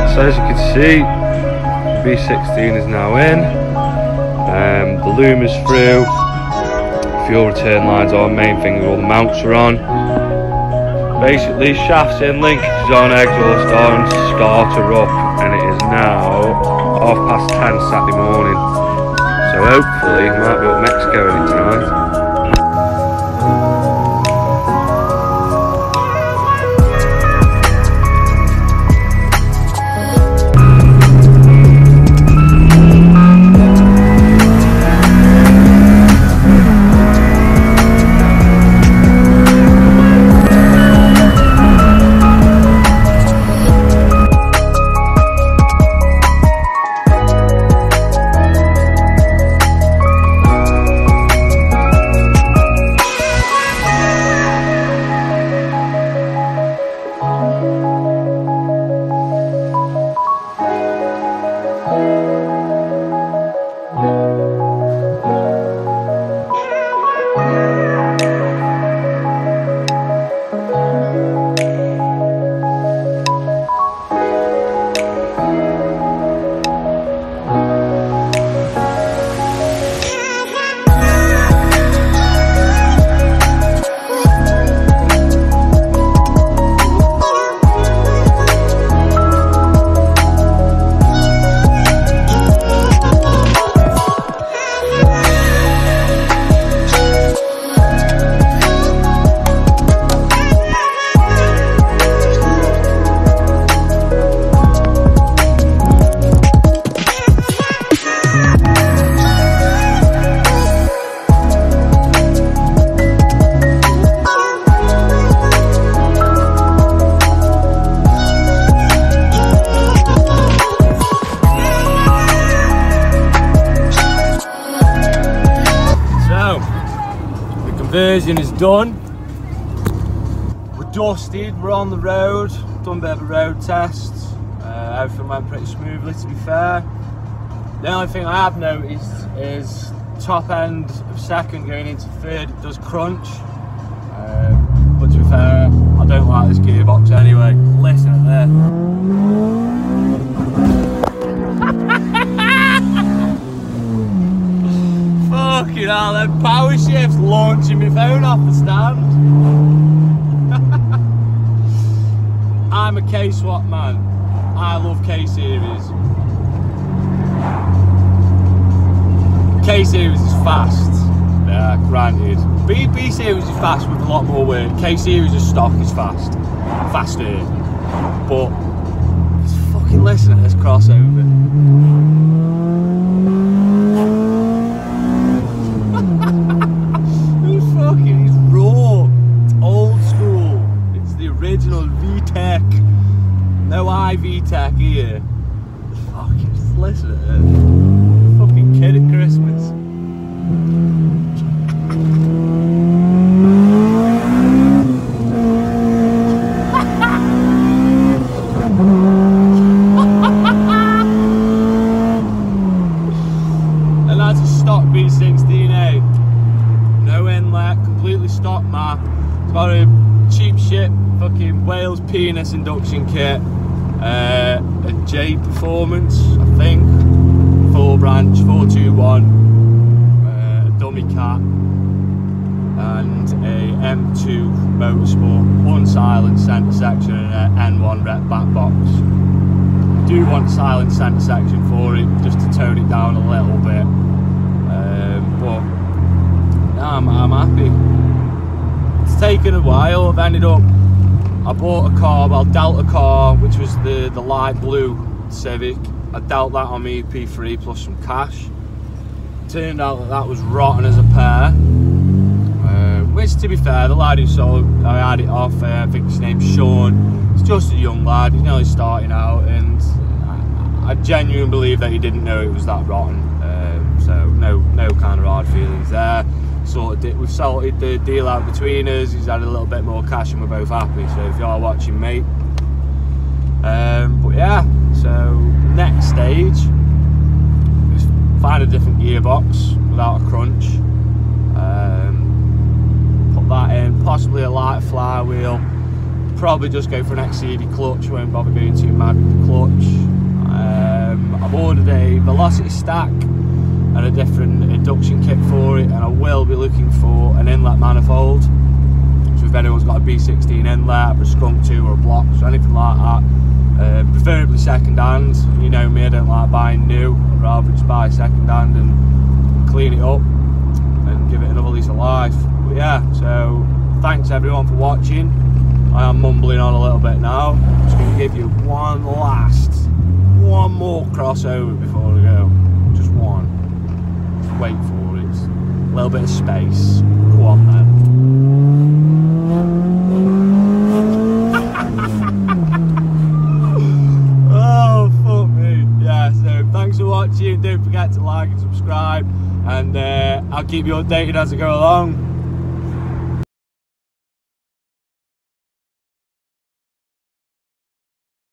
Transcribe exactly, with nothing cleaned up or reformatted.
So as you can see, the B sixteen is now in. Um, the loom is through. Fuel return lines are main thing. All the mounts are on. Basically, shafts in, linkages on, exhaust on, starter up, and it is now half past ten Saturday morning. So hopefully, we might be up Mexico in it tonight. Conversion is done. We're dusted, we're on the road, done a bit of a road test. Uh, everything went pretty smoothly, to be fair. The only thing I have noticed is top end of second going into third, it does crunch. Uh, but to be fair, I don't like this gearbox anyway. Listen to that. Fucking hell, them power shifts launching my phone off the stand. I'm a K-swap man. I love K-series. K-series is fast. Yeah, granted. B, B series is fast with a lot more work. K-series is stock is fast. Faster. But just fucking listen to this crossover. Vtec, no I Vtec here. Fucking just listen to it. Fucking kid at Christmas. And that's a stock B sixteen A. No inlet, completely stock map. It's got a cheap shit fucking Wales penis induction kit, uh, a J Performance, I think, four branch, four two one, uh, a dummy cat, and a M two Motorsport, one silent centre section and an N one rep back box. I do want silent centre section for it, just to tone it down a little bit, um, but nah, I'm, I'm happy. It's taken a while. I've ended up, I bought a car, well, dealt a car, which was the, the light blue Civic. I dealt that on my E P three plus some cash. Turned out that that was rotten as a pair. Uh, which, to be fair, the lad who sold, I had it off, uh, I think his name's Sean. He's just a young lad, he's nearly starting out, and I, I genuinely believe that he didn't know it was that rotten. Uh, so, no, no kind of hard feelings there. Sorted it, we've sorted the deal out between us. He's had a little bit more cash and we're both happy, so if you are watching, mate. Um, but yeah, so next stage is find a different gearbox without a crunch, um, put that in, possibly a light flywheel, probably just go for an X C D clutch, won't bother going too mad with the clutch. Um, I've ordered a velocity stack and a different induction kit for it, and I will be looking for an inlet manifold. So if anyone's got a B sixteen inlet, or a skunk two, or a block, or anything like that, uh, preferably second hand. You know me, I don't like buying new. I'd rather just buy second hand and clean it up and give it another lease of life. But yeah, so thanks everyone for watching. I am mumbling on a little bit now. I'm just going to give you one last, one more crossover before we go. Just one. Just wait for it. A little bit of space. Go on then. Oh, fuck me. Yeah, so thanks for watching. Don't forget to like and subscribe. And uh, I'll keep you updated as I go along.